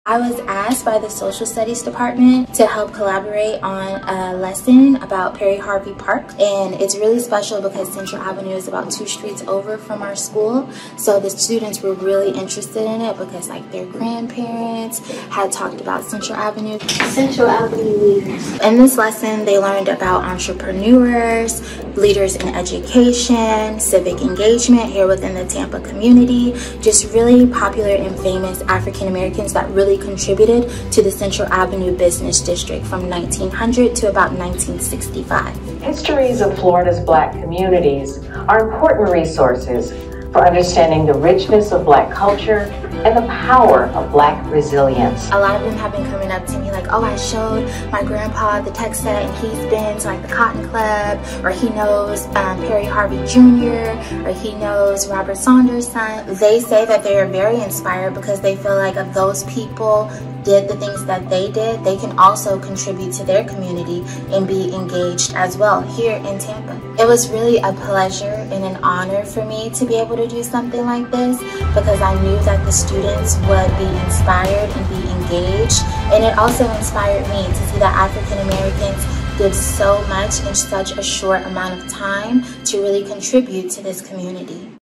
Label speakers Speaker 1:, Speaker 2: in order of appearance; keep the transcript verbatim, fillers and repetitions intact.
Speaker 1: I was asked by the social studies department to help collaborate on a lesson about Perry Harvey Park, and it's really special because Central Avenue is about two streets over from our school, so the students were really interested in it because like their grandparents had talked about Central Avenue.
Speaker 2: Central Avenue leaders.
Speaker 1: In this lesson they learned about entrepreneurs, leaders in education, civic engagement here within the Tampa community, just really popular and famous African Americans that really contributed to the Central Avenue Business District from nineteen hundred to about nineteen sixty-five.
Speaker 3: Histories of Florida's Black communities are important resources for understanding the richness of Black culture and the power of Black resilience.
Speaker 1: A lot of them have been coming up to me like, oh, I showed my grandpa the tech set and he's been to like the Cotton Club, or he knows um, Perry Harvey Junior, or he knows Robert Saunders' son. They say that they are very inspired because they feel like if those people did the things that they did, they can also contribute to their community and be engaged as well here in Tampa. It was really a pleasure and an honor for me to be able to do something like this because I knew that the students would be inspired and be engaged, and it also inspired me to see that African Americans did so much in such a short amount of time to really contribute to this community.